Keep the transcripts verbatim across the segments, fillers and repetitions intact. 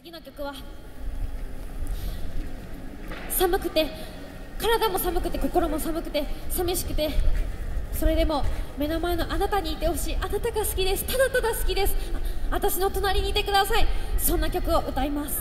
次の曲は寒くて体も寒くて心も寒くて寂しくて、それでも目の前のあなたにいてほしい。あなたが好きです。ただただ好きです。あ私の隣にいてください。そんな曲を歌います。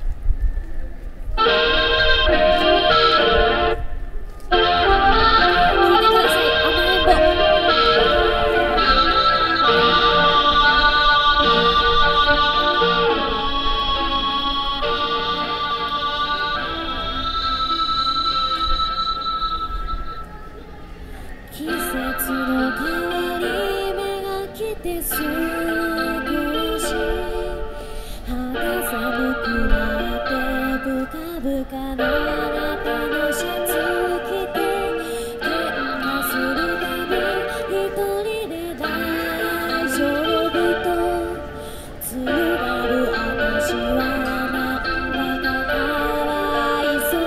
季節の変わり目が来て少し肌寒くなってブカブカのあなたのシャツ着て喧嘩するたび一人で大丈夫と強がる私はなんだかかわいそう。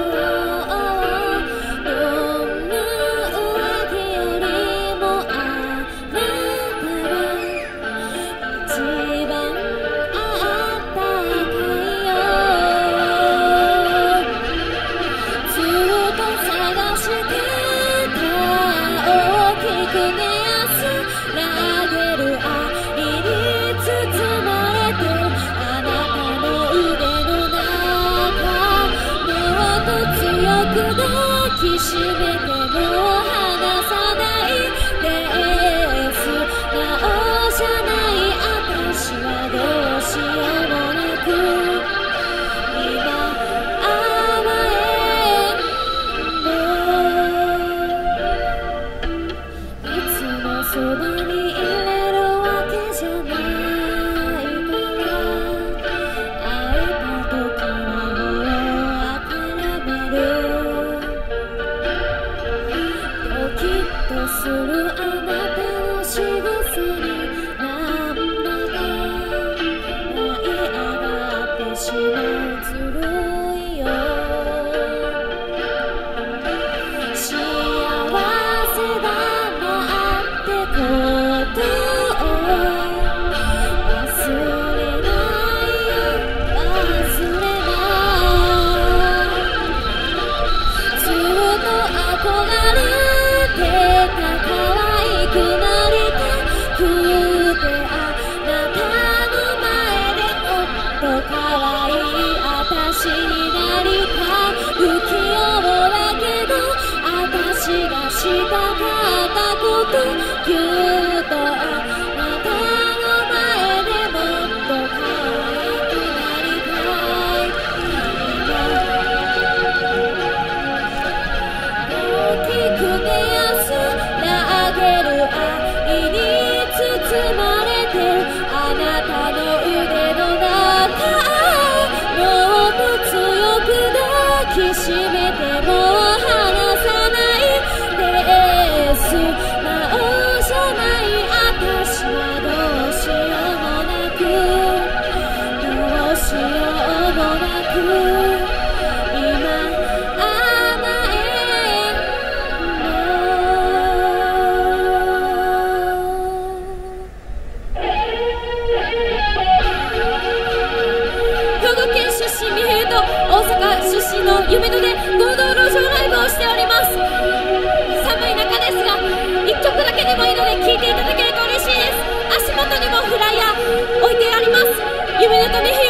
抱きしめても離さないですなおじゃない私はどうしようもなく今甘えんのいつもそばにいれるわけじゃないから会えた時はもう諦めるするあなたの仕草になんだか舞い上がってしまうずるいよ。幸せだなんてことを忘れないよ忘れないずっと憧れ可愛くなりたくてあなたの前でもっと可愛い私になりたい不器用だけど私がしたかったことぎゅっとあなたの前でもっと可愛くなりたい大きくて愛に包まれてあなたの腕の中もっと強く抱きしめても離さないですなおじゃない私はどうしようもなくどうしようもなく今大阪出身の夢野で合同路上ライブをしております。寒い中ですがいっきょくだけでもいいので聴いていただけると嬉しいです。足元にもフライヤー置いてあります。夢野と美